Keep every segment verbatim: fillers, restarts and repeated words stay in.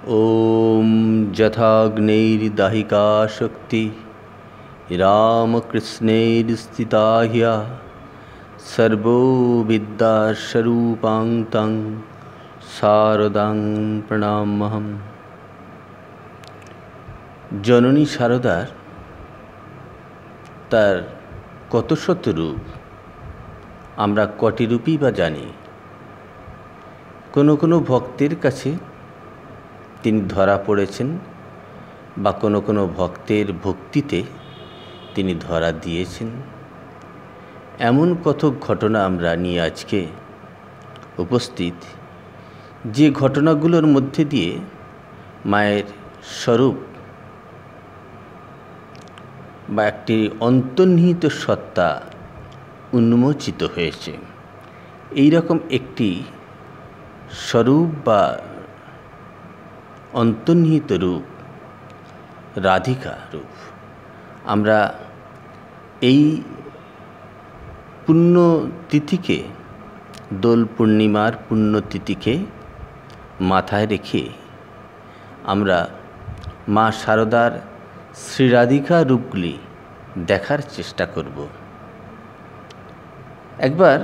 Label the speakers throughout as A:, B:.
A: ओम यथाग्नेर्दाहिका शक्ति रामकृष्णेर्स्थिता ह्या सर्वो विद्यास्वरूपां तं शारदां प्रणाम्यहम्। जननी शारदार तार कत शत रूप आमरा कटी रूपी बा जानी। कोनो कोनो भक्तेर काछे तिनि धरा पड़ेछेन बा कोनो कोनो भक्तेर भक्तिते तिनि धरा दिएछेन। एमन कतक घटना आमरा निये आजके उपस्थित, जे घटनागुलोर मध्य दिए मायेर स्वरूप बा एकटी अंतर्निहित सत्ता उन्मोचित हयेछे। एई रकम एकटी स्वरूप बा अंतर्निहित रूप राधिका रूप आमरा एई पुण्य तिथिके दोल पूर्णिमार पुण्य तिथिके माथाय रेखे आमरा मा शारदार श्री राधिका रूपगुली देखार चेष्टा करब। एकबार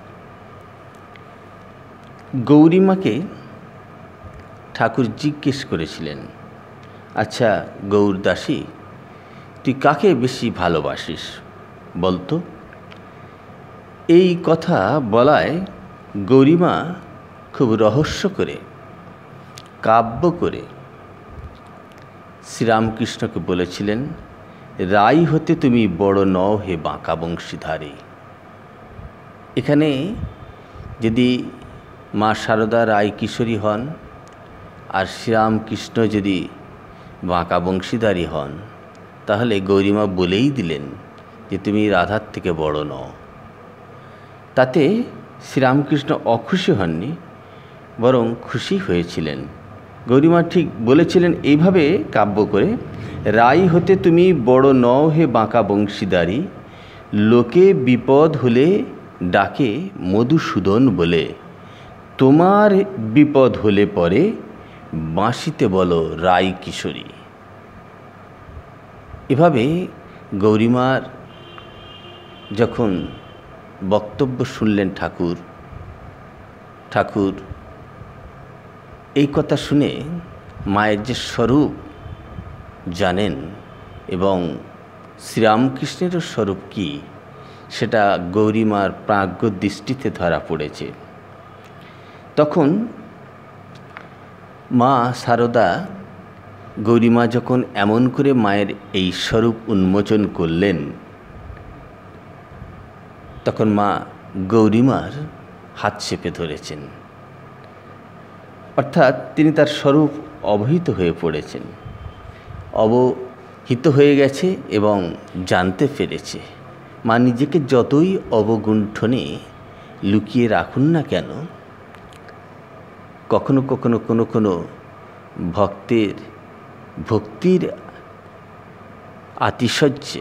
A: गौरीमा के ठाकुर जिज्ञेस करेছিলেন, अच्छा गौरदासी तुई काके बेशी भालोबासिस बोलतो। এই কথা বলায় গৌরীমা খুব রহস্য করে কাব্য করে শ্রীরামকৃষ্ণকে বলেছিলেন, রাই হতে তুমি বড় নও হে বাঁকা বংশীধারী। এখানে যদি মা শারদা রায় কিশোরী হন আর শ্রীরামকৃষ্ণ যদি বাঁকা বংশীধারী হন, তাহলে গৌরীমা বলেই দিলেন যে তুমি রাধার থেকে বড় নও। তাতে শ্রীরামকৃষ্ণ অখুশি হননি, বরং খুশি হয়েছিলেন। গৌরীমা ঠিক বলেছিলেন এইভাবে কাব্য করে, রাই হতে তুমি বড় নও হে বাঁকা বংশীধারী, লোকে বিপদ হলে ডাকে মধুসূদন বলে, তোমার বিপদ হলে পরে বাঁশিতে বলো রাই কিশোরী। এভাবে গৌরীমার যখন বক্তব্য শুনলেন ঠাকুর, ঠাকুর এই কথা শুনে মায়ের যে স্বরূপ জানেন এবং শ্রীরামকৃষ্ণেরও স্বরূপ কি সেটা গৌরীমার প্রাজ্ঞ দৃষ্টিতে ধরা পড়েছে। তখন মা শারদা গৌরীমা যখন এমন করে মায়ের এই স্বরূপ উন্মোচন করলেন, তখন মা গৌরীমার হাত চেপে ধরেছেন, অর্থাৎ তিনি তার স্বরূপ অবহিত হয়ে পড়েছেন, অবহিত হয়ে গেছে এবং জানতে পেরেছে। মা নিজেকে যতই অবগুণ্ঠনে লুকিয়ে রাখুন না কেন, কখনো কখনো কোনো কোনো ভক্তের ভক্তির আতিশয্যে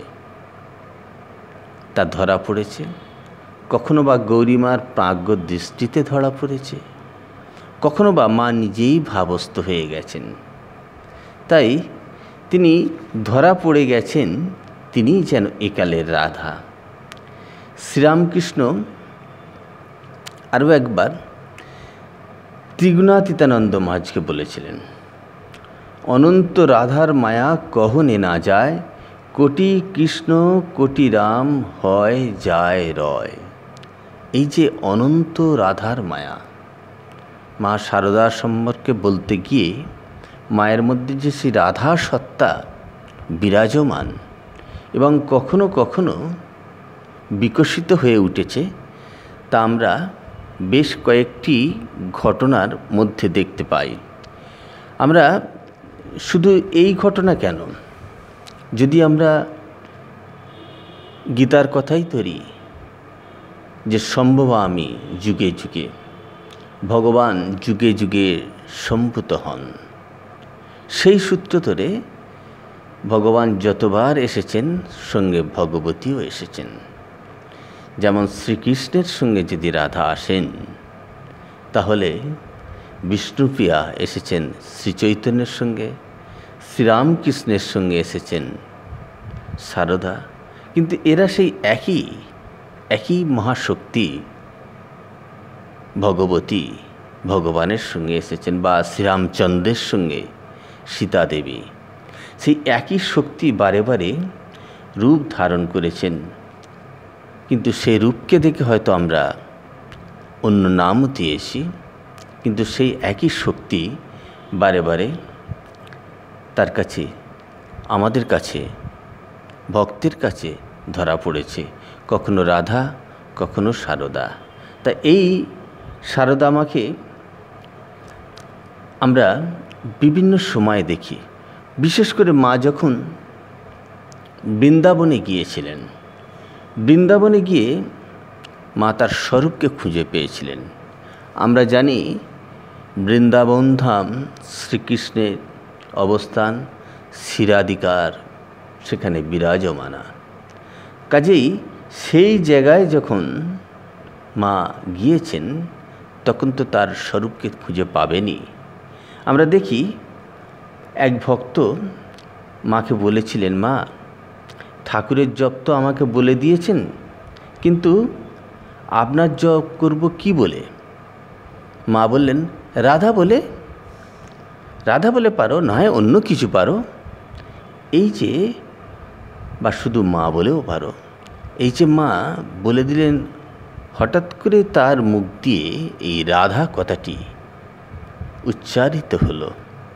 A: তা ধরা পড়েছে, কখনো বা গৌরীমার প্রাজ্ঞ দৃষ্টিতে ধরা পড়েছে, কখনো বা মা নিজেই ভাবস্থ হয়ে গেছেন। তাই তিনি ধরা পড়ে গেছেন, তিনি যেন একালের রাধা। শ্রীরামকৃষ্ণ আরও একবার ত্রিগুণাতীতানন্দ মহারাজকে বলেছিলেন, অনন্ত রাধার মায়া কহনে না যায়, কোটি কৃষ্ণ কোটি রাম হয় যায় রয়। এই যে অনন্ত রাধার মায়া, মা শারদা সম্পর্কে বলতে গিয়ে মায়ের মধ্যে যে সেই রাধা সত্তা বিরাজমান এবং কখনো কখনো বিকশিত হয়ে উঠেছে, তা আমরা বেশ কয়েকটি ঘটনার মধ্যে দেখতে পাই। আমরা শুধু এই ঘটনা কেন, যদি আমরা গীতার কথাই ধরি যে সম্ভবামি যুগে যুগে, ভগবান যুগে যুগে সম্ভূত হন, সেই সূত্র ধরে ভগবান যতবার এসেছেন সঙ্গে ভগবতীও এসেছেন। যেমন শ্রীকৃষ্ণের সঙ্গে যদি রাধা আসেন, তাহলে বিষ্ণুপ্রিয়া এসেছেন শ্রীচৈতন্যের সঙ্গে, শ্রীরামকৃষ্ণের সঙ্গে এসেছেন সারদা, কিন্তু এরা সেই একই একই মহাশক্তি ভগবতী ভগবানের সঙ্গে এসেছেন, বা শ্রীরামচন্দ্রের সঙ্গে সীতা দেবী। সেই একই শক্তি বারে বারে রূপ ধারণ করেছেন, কিন্তু সেই রূপকে দেখে হয়তো আমরা অন্য নামও দিয়েছি, কিন্তু সেই একই শক্তি বারে বারে তার কাছে, আমাদের কাছে, ভক্তের কাছে ধরা পড়েছে, কখনো রাধা, কখনো সারদা। তা এই সারদা মাকে আমরা বিভিন্ন সময় দেখি। বিশেষ করে মা যখন বৃন্দাবনে গিয়েছিলেন, বৃন্দাবনে গিয়ে মা তার স্বরূপকে খুঁজে পেয়েছিলেন। আমরা জানি বৃন্দাবন ধাম শ্রীকৃষ্ণের অবস্থান, শিরাধিকার সেখানে বিরাজমানা। কাজেই সেই জায়গায় যখন মা গিয়েছেন তখন তো তার স্বরূপকে খুঁজে পাবেনি। আমরা দেখি এক ভক্ত মাকে বলেছিলেন, মা ঠাকুরের জপ তো আমাকে বলে দিয়েছেন, কিন্তু আপনার জপ করব কি বলে? মা বললেন, রাধা বলে, রাধা বলে পারো, নয় অন্য কিছু পারো। এই যে, বা শুধু মা বলেও পারো। এই যে মা বলে দিলেন, হঠাৎ করে তার মুখ দিয়ে এই রাধা কথাটি উচ্চারিত হলো।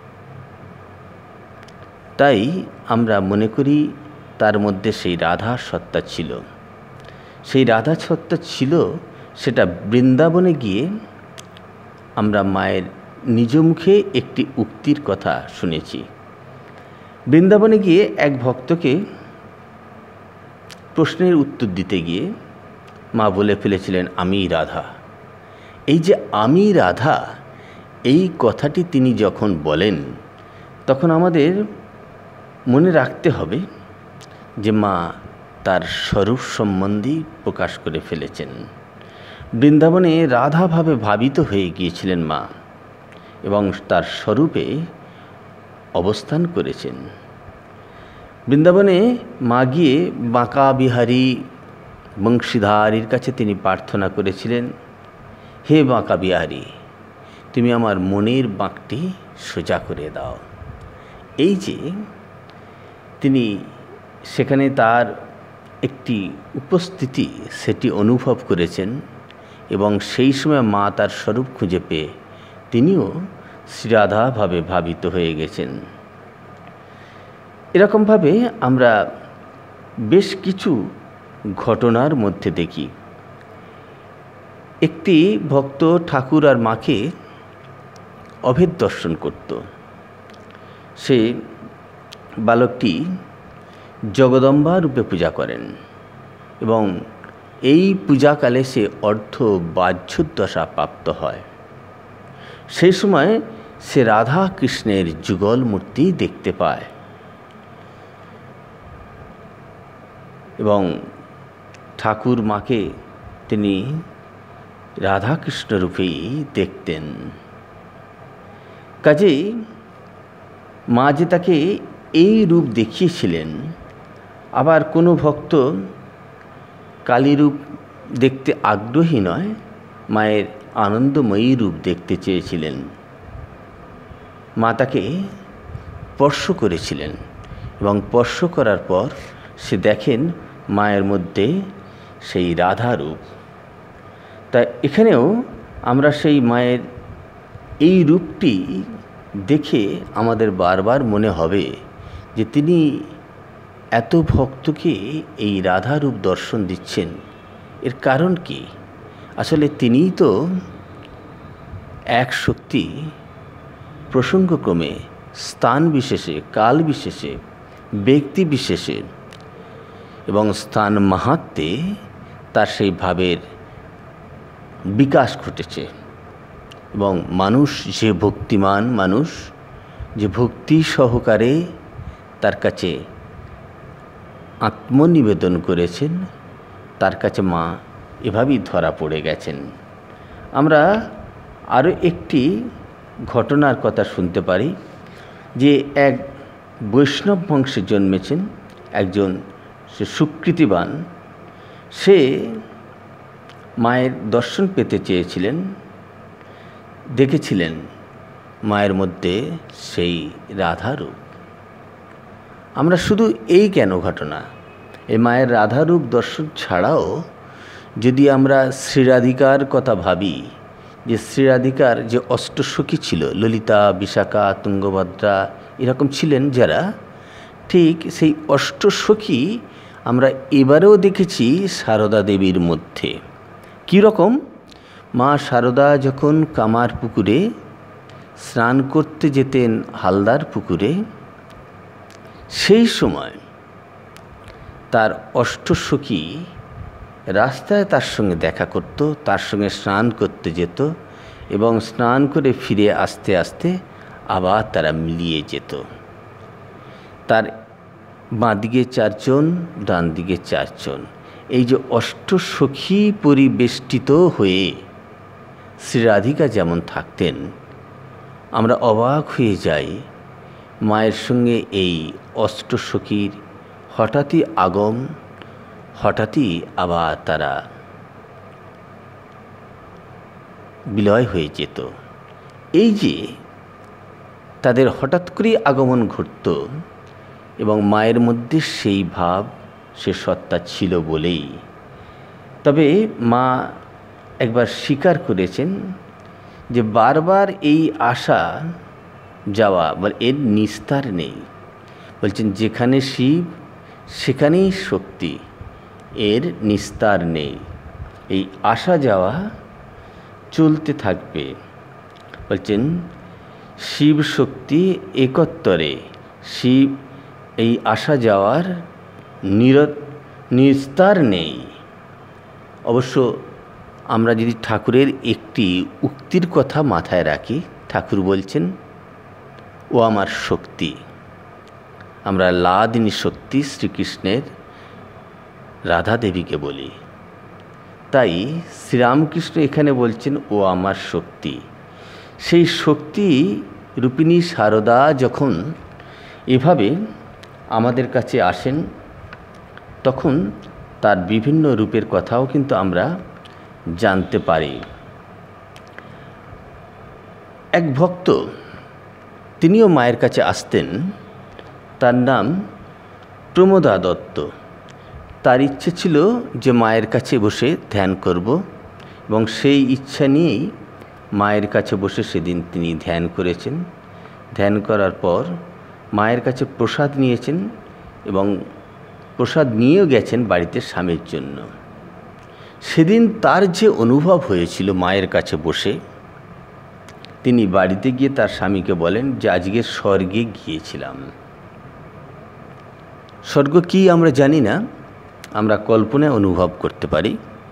A: তাই আমরা মনে করি তার মধ্যে সেই রাধা সত্তা ছিল। সেই রাধা সত্তা ছিল, সেটা বৃন্দাবনে গিয়ে আমরা মায়ের নিজ মুখে একটি উক্তির কথা শুনেছি। বৃন্দাবনে গিয়ে এক ভক্তকে প্রশ্নের উত্তর দিতে গিয়ে মা বলে ফেলেছিলেন, আমি রাধা। এই যে আমি রাধা, এই কথাটি তিনি যখন বলেন তখন আমাদের মনে রাখতে হবে যে মা তার স্বরূপ সম্বন্ধেই প্রকাশ করে ফেলেছেন। বৃন্দাবনে রাধাভাবে ভাবিত হয়ে গিয়েছিলেন মা, এবং তার স্বরূপে অবস্থান করেছেন। বৃন্দাবনে মা গিয়ে বাঁকা বিহারী বংশীধারীর কাছে তিনি প্রার্থনা করেছিলেন, হে বাঁকা বিহারী, তুমি আমার মনের বাঁকটি সোজা করে দাও। এই যে তিনি সেখানে তার একটি উপস্থিতি সেটি অনুভব করেছেন, এবং সেই সময় মা তার স্বরূপ খুঁজে পেয়ে তিনিও শ্রীরাধাভাবে ভাবিত হয়ে গেছেন। এরকমভাবে আমরা বেশ কিছু ঘটনার মধ্যে দেখি। একটি ভক্ত ঠাকুর আর মাকে অভেদ দর্শন করত। সে বালকটি জগদম্বা রূপে পূজা করেন, এবং এই পূজাকালে সে অর্ধ বাহ্যদশা প্রাপ্ত হয়। সেই সময় সে রাধা কৃষ্ণের যুগল মূর্তি দেখতে পায়, এবং ঠাকুর মাকে তিনি রাধাকৃষ্ণ রূপেই দেখতেন। কাজেই মা যে তাকে এই রূপ দেখিয়েছিলেন, আবার কোনো ভক্ত কালী রূপ দেখতে আগ্রহী নয়, মায়ের আনন্দময়ী রূপ দেখতে চেয়েছিলেন। মা তাকে স্পর্শ করেছিলেন, এবং স্পর্শ করার পর সে দেখেন মায়ের মধ্যে সেই রাধা রূপ। তা এখানেও আমরা সেই মায়ের এই রূপটি দেখে আমাদের বারবার মনে হবে যে তিনি এত ভক্তকে এই রাধা রূপ দর্শন দিচ্ছেন, এর কারণ কি? আসলে তিনিই তো এক শক্তি প্রসঙ্গক্রমে স্থান বিশেষে, কাল বিশেষে, ব্যক্তি বিশেষে এবং স্থান মাহাত্ম্যে তার সেই ভাবের বিকাশ ঘটেছে। এবং মানুষ যে ভক্তিমান মানুষ, যে ভক্তি সহকারে তার কাছে আত্মনিবেদন করেছেন, তার কাছে মা এভাবেই ধরা পড়ে গেছেন। আমরা আরও একটি ঘটনার কথা শুনতে পারি যে এক বৈষ্ণব বংশে জন্মেছেন একজন সে সুকৃতিবান, সে মায়ের দর্শন পেতে চেয়েছিলেন, দেখেছিলেন মায়ের মধ্যে সেই রাধারূপ। আমরা শুধু এই কেন ঘটনা, এই মায়ের রাধারূপ দর্শন ছাড়াও যদি আমরা শ্রীরাধিকার কথা ভাবি, যে শ্রীরাধিকার যে অষ্টসখী ছিল, ললিতা, বিশাখা, তুঙ্গভদ্রা এরকম ছিলেন যারা, ঠিক সেই অষ্টসখী আমরা এবারেও দেখেছি সারদা দেবীর মধ্যে। কীরকম? মা সারদা যখন কামার পুকুরে স্নান করতে যেতেন, হালদার পুকুরে, সেই সময় তার অষ্টসখী রাস্তায় তার সঙ্গে দেখা করত, তার সঙ্গে স্নান করতে যেত এবং স্নান করে ফিরে আসতে আসতে আবার তারা মিলিয়ে যেত। তার বাঁ দিকে চারজন, ডান দিকে চারজন, এই যে অষ্টসখী পরিবেষ্টিত হয়ে শ্রীরাধিকা যেমন থাকতেন, আমরা অবাক হয়ে যাই মায়ের সঙ্গে এই অষ্টসখীর হঠাৎই আগম, হঠাৎই আবার তারা বিলয় হয়ে যেত। এই যে তাদের হঠাৎ করেই আগমন ঘটত এবং মায়ের মধ্যে সেই ভাব, সে সত্তা ছিল বলেই। তবে মা একবার স্বীকার করেছেন যে বারবার এই আসা যাওয়া বা এর নিস্তার নেই। বলছেন যেখানে শিব সেখানেই শক্তি, এর নিস্তার নেই, এই আসা যাওয়া চলতে থাকবে। বলছেন শিব শক্তি একত্তরে, শিব এই আসা যাওয়ার নির নিস্তার নেই। অবশ্য আমরা যদি ঠাকুরের একটি উক্তির কথা মাথায় রাখি, ঠাকুর বলছেন ও আমার শক্তি। আমরা লাদিনী শক্তি শ্রীকৃষ্ণের রাধা দেবীকে বলি, তাই শ্রীরামকৃষ্ণ এখানে বলছেন ও আমার শক্তি। সেই শক্তি রূপিণী সারদা যখন এভাবে আমাদের কাছে আসেন, তখন তার বিভিন্ন রূপের কথাও কিন্তু আমরা জানতে পারি। এক ভক্ত, তিনিও মায়ের কাছে আসতেন, তার নাম প্রমোদা দত্ত। তার ইচ্ছে ছিল যে মায়ের কাছে বসে ধ্যান করব এবং সেই ইচ্ছা নিয়েই মায়ের কাছে বসে সেদিন তিনি ধ্যান করেছেন। ধ্যান করার পর মায়ের কাছে প্রসাদ নিয়েছেন এবং প্রসাদ নিয়েও গেছেন বাড়িতে স্বামীর জন্য। সেদিন তার যে অনুভব হয়েছিল মায়ের কাছে বসে, তিনি বাড়িতে গিয়ে তার স্বামীকে বলেন যে আজকে স্বর্গে গিয়েছিলাম। স্বর্গ কি আমরা জানি না, আমরা কল্পনায় অনুভব করতে পারি।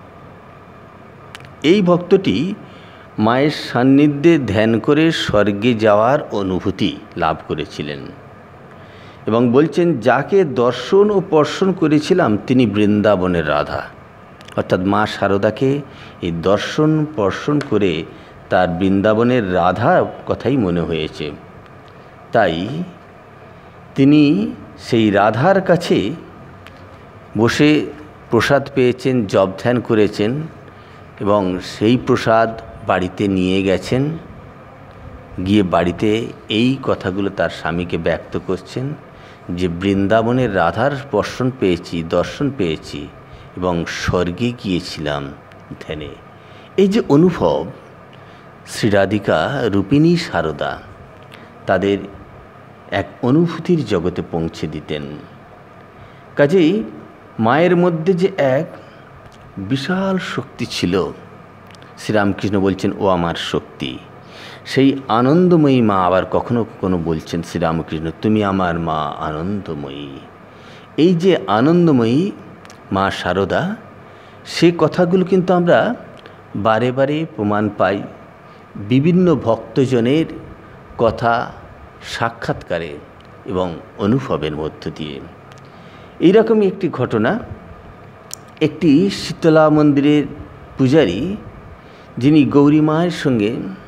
A: এই ভক্তটি মায়ের সান্নিধ্যে ধ্যান করে স্বর্গে যাওয়ার অনুভূতি লাভ করেছিলেন এবং বলছেন যাকে দর্শন ও স্পর্শন করেছিলাম তিনি বৃন্দাবনের রাধা, অর্থাৎ মা শারদাকে এই দর্শন স্পর্শন করে তার বৃন্দাবনের রাধা কথাই মনে হয়েছে। তাই তিনি সেই রাধার কাছে বসে প্রসাদ পেয়েছেন, জপ ধ্যান করেছেন এবং সেই প্রসাদ বাড়িতে নিয়ে গেছেন। গিয়ে বাড়িতে এই কথাগুলো তার স্বামীকে ব্যক্ত করছেন যে বৃন্দাবনের রাধার স্পর্শন পেয়েছি, দর্শন পেয়েছি এবং স্বর্গে গিয়েছিলাম ধ্যানে। এই যে অনুভব, শ্রীরাধিকা রূপিণী সারদা তাদের এক অনুভূতির জগতে পৌঁছে দিতেন। কাজেই মায়ের মধ্যে যে এক বিশাল শক্তি ছিল, শ্রীরামকৃষ্ণ বলছেন ও আমার শক্তি। সেই আনন্দময়ী মা আবার কখনো কখনো বলছেন শ্রীরামকৃষ্ণ তুমি আমার মা আনন্দময়ী। এই যে আনন্দময়ী মা শারদা, সে কথাগুলো কিন্তু আমরা বারে বারে প্রমাণ পাই বিভিন্ন ভক্তজনের কথা, সাক্ষাৎকারে এবং অনুভবের মধ্য দিয়ে। এইরকমই একটি ঘটনা, একটি শীতলা মন্দিরের পূজারী যিনি গৌরী মায়ের সঙ্গে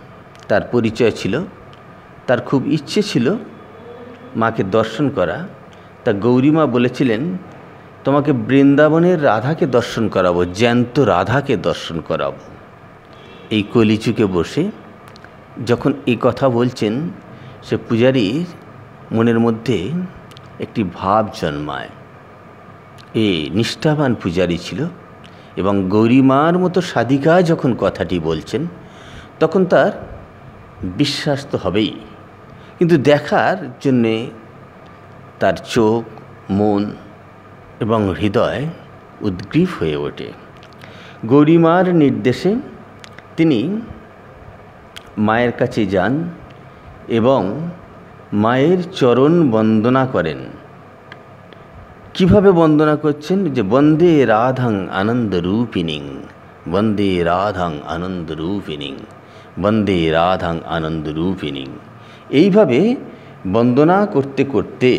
A: তার পরিচয় ছিল, তার খুব ইচ্ছে ছিল মাকে দর্শন করা। তা গৌরীমা বলেছিলেন, তোমাকে বৃন্দাবনের রাধাকে দর্শন করাবো, জ্যান্ত রাধাকে দর্শন করাবো। এই কলিযুগে বসে যখন এই কথা বলছেন, সে পূজারীর মনের মধ্যে একটি ভাব জন্মায়। এ নিষ্ঠাবান পূজারী ছিল এবং গৌরীমার মতো সাধিকা যখন কথাটি বলছেন, তখন তার বিশ্বাস তো হবেই, কিন্তু দেখার জন্যে তার চোখ, মন এবং হৃদয় উদ্গ্রীব হয়ে ওঠে। গৌরীমার নির্দেশে তিনি মায়ের কাছে যান এবং মায়ের চরণ বন্দনা করেন। কিভাবে বন্দনা করছেন? যে বন্দে রাধাং আনন্দরূপিণীং, বন্দে রাধাং আনন্দরূপিণীং, বন্দে রাধাং আনন্দরূপিণীং। এইভাবে বন্দনা করতে করতে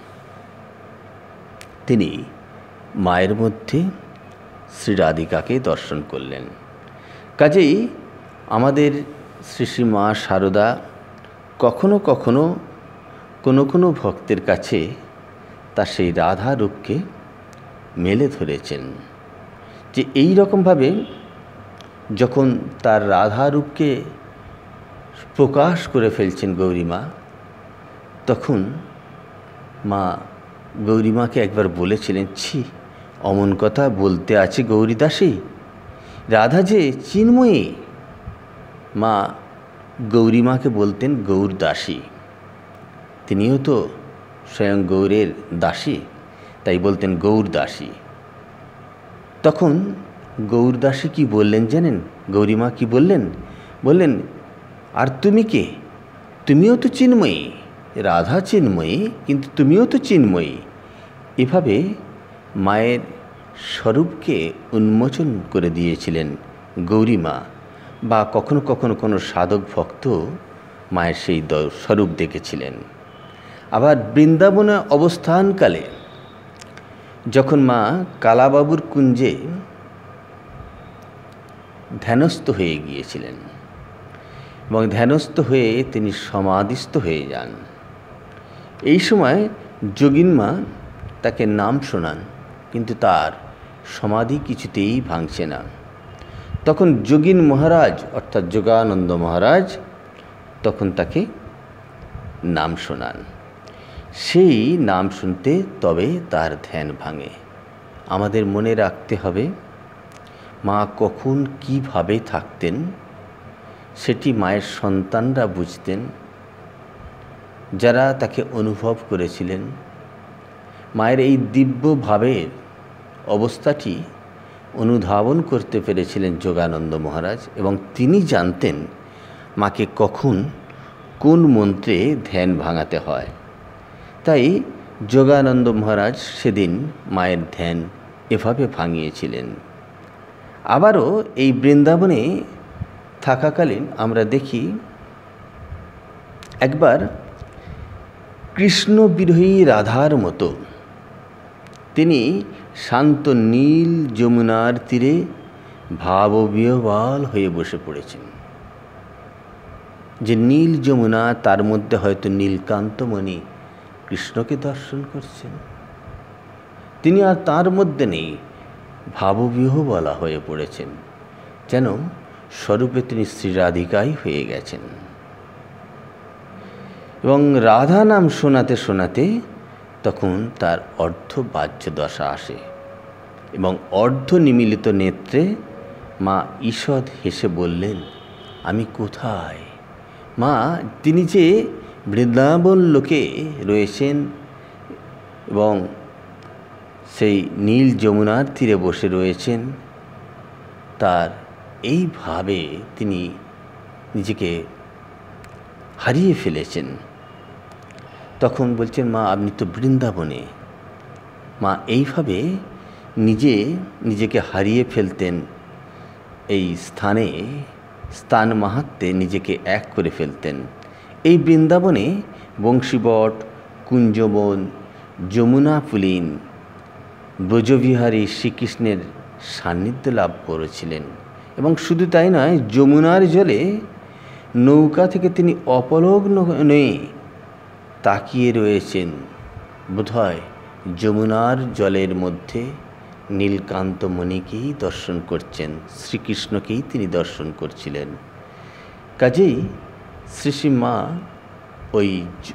A: তিনি মায়ের মধ্যে শ্রী রাধিকাকে দর্শন করলেন। কাজেই আমাদের শ্রী শ্রী মা শারদা কখনো কখনো কোনো কোনো ভক্তের কাছে তার সেই রাধা রূপকে মেলে ধরেছেন, যে এই রকমভাবে যখন তার রাধা রূপকে প্রকাশ করে ফেলছেন গৌরীমা, তখন মা গৌরীমাকে একবার বলেছিলেন, ছি, অমন কথা বলতে আছে গৌরীদাসী, রাধা যে চিন্ময়ী। মা গৌরীমাকে বলতেন গৌরদাসী, তিনিও তো স্বয়ং গৌরের দাসী, তাই বলতেন গৌরদাসী। তখন গৌরদাসী কি বললেন জানেন? গৌরীমা কি বললেন? বললেন, আর তুমি কে? তুমিও তো চিন্ময়ী, রাধা চিন্ময়ী, কিন্তু তুমিও তো চিন্ময়ী। এভাবে মায়ের স্বরূপকে উন্মোচন করে দিয়েছিলেন গৌরীমা, বা কখনো কখনো কোনো সাধক ভক্ত মায়ের সেই স্বরূপ দেখেছিলেন। আবার বৃন্দাবনে অবস্থানকালে যখন মা কালাবাবুর কুঞ্জে ধ্যানস্থ হয়ে গিয়েছিলেন এবং ধ্যানস্থ হয়ে তিনি সমাধিস্থ হয়ে যান, এই সময় যোগিনমা তাকে নাম শোনান, কিন্তু তার সমাধি কিছুতেই ভাঙছে না। তখন যোগিন মহারাজ অর্থাৎ যোগানন্দ মহারাজ তখন তাকে নাম শোনান। সেই নাম শুনতে তবে তার ধ্যান ভাঙে। আমাদের মনে রাখতে হবে, মা কখন কিভাবে থাকতেন সেটি মায়ের সন্তানরা বুঝতেন, যারা তাকে অনুভব করেছিলেন। মায়ের এই দিব্য ভাবের অবস্থাটি অনুধাবন করতে পেরেছিলেন যোগানন্দ মহারাজ, এবং তিনি জানতেন মাকে কখন কোন মন্ত্রে ধ্যান ভাঙাতে হয়। তাই যোগানন্দ মহারাজ সেদিন মায়ের ধ্যান এভাবে ভাঙিয়েছিলেন। আবারও এই বৃন্দাবনে থাকাকালীন আমরা দেখি, একবার কৃষ্ণ বিরোহী রাধার মতো তিনি শান্ত নীল যমুনার তীরে ভাববিহ্বল হয়ে বসে পড়েছেন। যে নীল যমুনা, তার মধ্যে হয়তো নীলকান্তমণি কৃষ্ণকে দর্শন করছেন, তিনি আর তার মধ্যে নেই, ভাববিহ্বলা হয়ে পড়েছেন, যেন স্বরূপে তিনি শ্রী রাধিকাই হয়ে গেছেন। এবং রাধা নাম শোনাতে শোনাতে তখন তার অর্ধ বাহ্য দশা আসে এবং অর্ধ নিমিলিত নেত্রে মা ঈষৎ হেসে বললেন, আমি কোথায়? মা, তিনি যে বৃন্দাবন লোকে রয়েছেন এবং সেই নীল যমুনার তীরে বসে রয়েছেন, তার এইভাবে তিনি নিজেকে হারিয়ে ফেলেছেন। তখন বলছেন, মা আপনি তো বৃন্দাবনে। মা এইভাবে নিজে নিজেকে হারিয়ে ফেলতেন, এই স্থানে স্থান মাহাত্ম্যে নিজেকে এক করে ফেলতেন। এই বৃন্দাবনে বংশীবট, কুঞ্জবন, যমুনা পুলিন, ব্রজবিহারী শ্রীকৃষ্ণের সান্নিধ্য লাভ করেছিলেন। এবং শুধু তাই নয়, যমুনার জলে নৌকা থেকে তিনি অপলক নয়ে তাকিয়ে রয়েছেন। বোধহয় যমুনার জলের মধ্যে নীলকান্তমণিকেই দর্শন করছেন, শ্রীকৃষ্ণকেই তিনি দর্শন করছিলেন। কাজেই শ্রী শ্রী মা ওই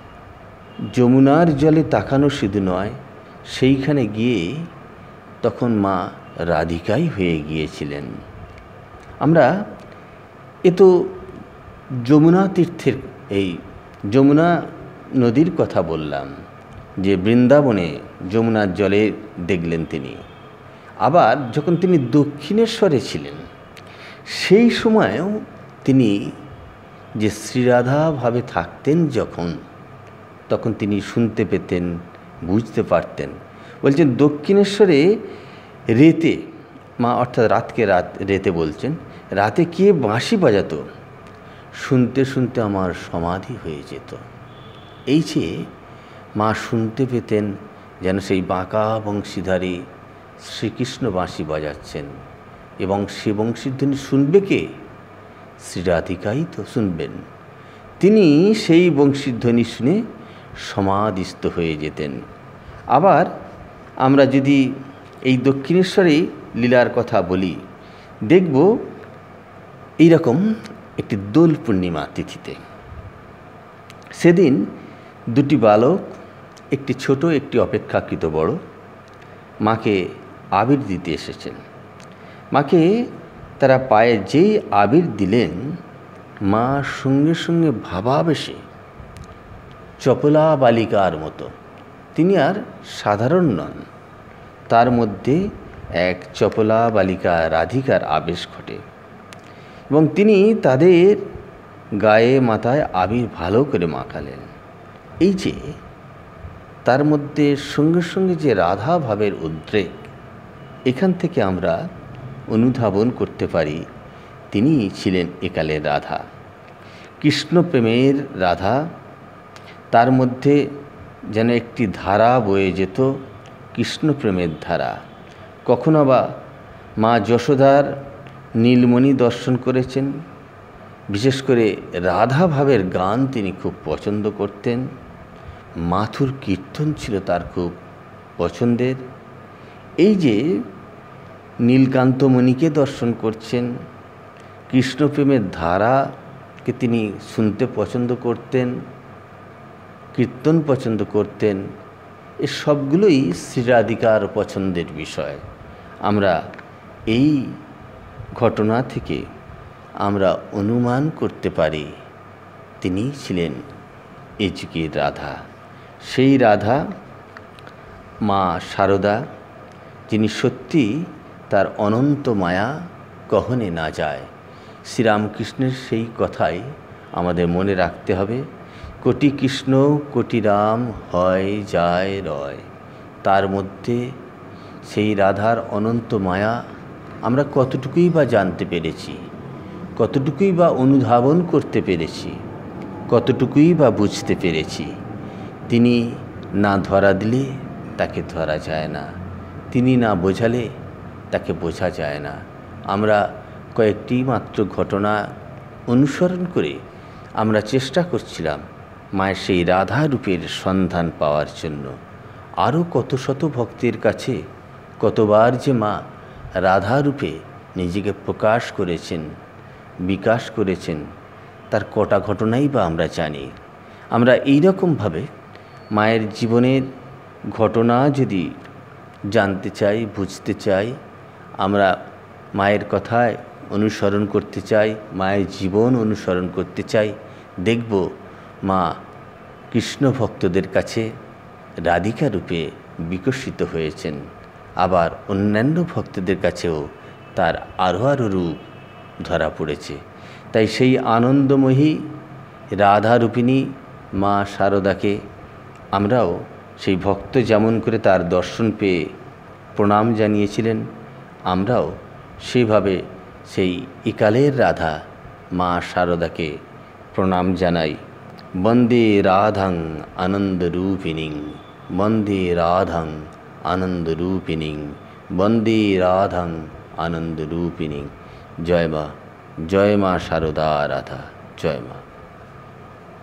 A: যমুনার জলে তাকানো শুধু নয়, সেইখানে গিয়ে তখন মা রাধিকাই হয়ে গিয়েছিলেন। আমরা এ তো যমুনা তীর্থের, এই যমুনা নদীর কথা বললাম, যে বৃন্দাবনে যমুনার জলে দেখলেন তিনি। আবার যখন তিনি দক্ষিণেশ্বরে ছিলেন, সেই সময়েও তিনি যে শ্রীরাধা ভাবে থাকতেন যখন, তখন তিনি শুনতে পেতেন, বুঝতে পারতেন। বলছেন দক্ষিণেশ্বরে রেতে, মা অর্থাৎ রাতকে রাত রেতে বলছেন, রাতে কে বাঁশি বাজাতো, শুনতে শুনতে আমার সমাধি হয়ে যেত। এই যে মা শুনতে পেতেন যেন সেই বাঁকা বংশীধারী শ্রীকৃষ্ণ বাঁশি বাজাচ্ছেন, এবং সে বংশীধ্বনি শুনবে কে? শ্রী রাধিকাই তো শুনবেন। তিনি সেই বংশীধ্বনি শুনে সমাধিস্থ হয়ে যেতেন। আবার আমরা যদি এই দক্ষিণেশ্বরে লীলার কথা বলি, দেখব এইরকম একটি দোল পূর্ণিমা তিথিতে সেদিন দুটি বালক, একটি ছোট একটি অপেক্ষাকৃত বড়, মাকে আবির দিতে এসেছেন। মাকে তারা পায়ে যেই আবির দিলেন, মা সঙ্গে সঙ্গে ভাবাবেশে চপলা বালিকার মতো, তিনি আর সাধারণ নন, তার মধ্যে এক চপলা বালিকা রাধিকার আবেশ ঘটে, এবং তিনি তাদের গায়ে মাথায় আবির ভালো করে মাখালেন। এই যে তার মধ্যে সঙ্গে সঙ্গে যে রাধা ভাবের উদ্রেক, এখান থেকে আমরা অনুধাবন করতে পারি তিনি ছিলেন একালের রাধা, কৃষ্ণপ্রেমের রাধা। তার মধ্যে যেন একটি ধারা বয়ে যেত, কৃষ্ণপ্রেমের ধারা। কখনো বা মা যশোদার নীলমণি দর্শন করেছেন, বিশেষ করে রাধা ভাবের গান তিনি খুব পছন্দ করতেন। মাথুর কীর্তন ছিল তার খুব পছন্দের। এই যে নীলকান্তমণিকে দর্শন করছেন, কৃষ্ণপ্রেমের ধারাকে তিনি শুনতে পছন্দ করতেন, কীর্তন পছন্দ করতেন, এ সবগুলোই শ্রীরাধিকার পছন্দের বিষয়। আমরা এই ঘটনা থেকে আমরা অনুমান করতে পারি তিনি ছিলেন এ যুগের রাধা, সেই রাধা মা শারদা, যিনি সত্যি তার অনন্ত মায়া গহনে না যায়। শ্রীরামকৃষ্ণের সেই কথাই আমাদের মনে রাখতে হবে, কোটি কৃষ্ণ কোটি রাম হয় যায় রয়। তার মধ্যে সেই রাধার অনন্ত মায়া আমরা কতটুকুই বা জানতে পেরেছি, কতটুকুই বা অনুধাবন করতে পেরেছি, কতটুকুই বা বুঝতে পেরেছি। তিনি না ধরা দিলে তাকে ধরা যায় না, তিনি না বোঝালে তাকে বোঝা যায় না। আমরা কয়েকটি মাত্র ঘটনা অনুসরণ করে আমরা চেষ্টা করছিলাম মায়ের সেই রাধা রূপের সন্ধান পাওয়ার জন্য। আরও কত শত ভক্তের কাছে কতবার যে মা রাধা রূপে নিজেকে প্রকাশ করেছেন, বিকাশ করেছেন, তার কটা ঘটনাই বা আমরা জানি। আমরা এই রকমভাবে মায়ের জীবনের ঘটনা যদি জানতে চাই, বুঝতে চাই, আমরা মায়ের কথায় অনুসরণ করতে চাই, মায়ের জীবন অনুসরণ করতে চাই, দেখব মা কৃষ্ণ ভক্তদের কাছে রাধিকা রূপে বিকশিত হয়েছেন। আবার অন্যান্য ভক্তদের কাছেও তার আরও আরও রূপ ধরা পড়েছে। তাই সেই আনন্দময়ী রাধারূপিণী মা শারদাকে আমরাও সেই ভক্ত যেমন করে তার দর্শন পেয়ে প্রণাম জানিয়েছিলেন, আমরাও সেইভাবে সেই একালের রাধা মা শারদাকে প্রণাম জানাই। বন্দে রাধাং আনন্দরূপিণীং, বন্দে রাধাং আনন্দরূপিণীং, বন্দে রাধাং আনন্দরূপিণীং। জয় মা, জয় মা শারদা রাধা। জয় মা।